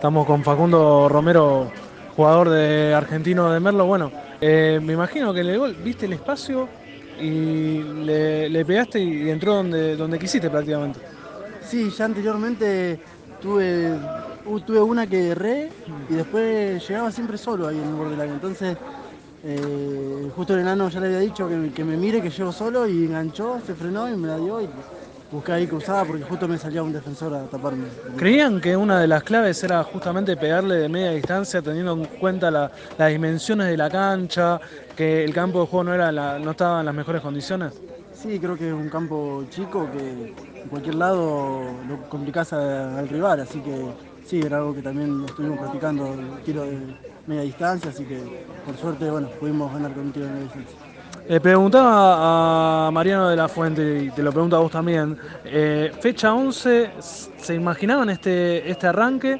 Estamos con Facundo Romero, jugador de Argentino de Merlo. Bueno, me imagino que viste el espacio y le pegaste y entró donde quisiste prácticamente. Sí, ya anteriormente tuve, tuve una que erré y después llegaba siempre solo ahí en el borde del área. Entonces, justo el enano ya le había dicho que me mire, que llego solo y enganchó, se frenó y me la dio y busqué ahí cruzada porque justo me salía un defensor a taparme. ¿Creían que una de las claves era justamente pegarle de media distancia, teniendo en cuenta las dimensiones de la cancha, que el campo de juego no estaba en las mejores condiciones? Sí, creo que es un campo chico que en cualquier lado lo complicás al rival, así que sí, era algo que también estuvimos practicando, el tiro de media distancia, así que por suerte, bueno, pudimos ganar con un tiro de media distancia. Le preguntaba a Mariano de la Fuente, y te lo pregunto a vos también, fecha 11, ¿se imaginaban este arranque?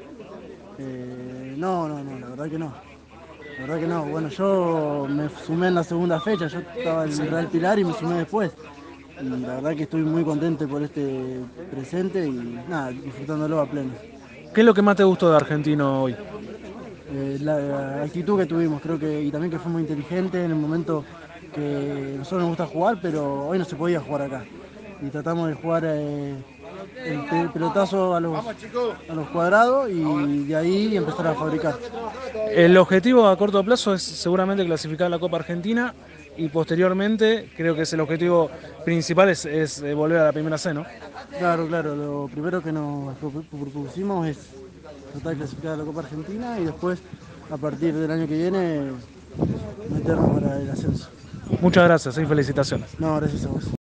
No, la verdad que no. La verdad que no. Bueno, yo me sumé en la segunda fecha, yo estaba en Real Pilar y me sumé después. Y la verdad que estoy muy contento por este presente y nada, disfrutándolo a pleno. ¿Qué es lo que más te gustó de Argentino hoy? La actitud que tuvimos, creo que, y también que fue muy inteligente en el momento que nosotros nos gusta jugar, pero hoy no se podía jugar acá. Y tratamos de jugar el pelotazo a los cuadrados y de ahí empezar a fabricar. El objetivo a corto plazo es seguramente clasificar a la Copa Argentina y posteriormente creo que es el objetivo principal es volver a la primera C, ¿no? Claro, claro, lo primero que nos propusimos es tratar de clasificar a la Copa Argentina y después, a partir del año que viene, meternos para el ascenso. Muchas gracias y felicitaciones. No, gracias a vos.